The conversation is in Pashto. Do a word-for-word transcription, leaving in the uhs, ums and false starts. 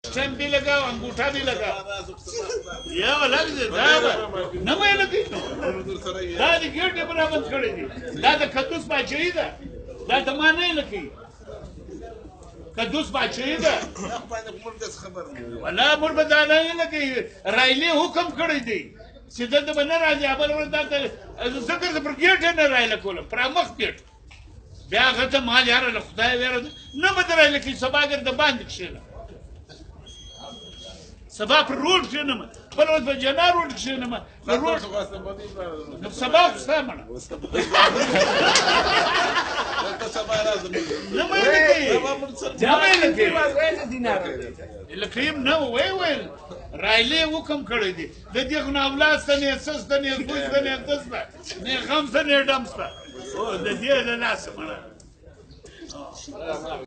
ټیم دی لګاو انګوټه دی لګاو یو لږ دی دا به نه مې لګي دا د ګېټ یې برابر کړی دي دا د کدوس باچهي ده دا ته ما نه لګي کدوس باچهي ده ولا موږ به دا نه لګي رایلې حکم کړی دی چې دلته به نه راځي بل ورځ دا ذکر زه پر ګېټ نه رایله کولم پرامخ ګېټ بیا هغه ته ما یاره له خدای ویره نه به درایله کوي سبا ګرده باندې کښېنه سبا پر روډ کښېنم بل ورځ به جنا روډ کښېنم سبا خو ستا مړه نه مې نه کوي نه مې نه کوي لکه یم نه وی ویل رایلې حکم کړی دی د دې خو نه اولاد سته نه څه سته نه زوی سته نه څه سته نه غم سته نه ډم سته د دې له لاسه مړه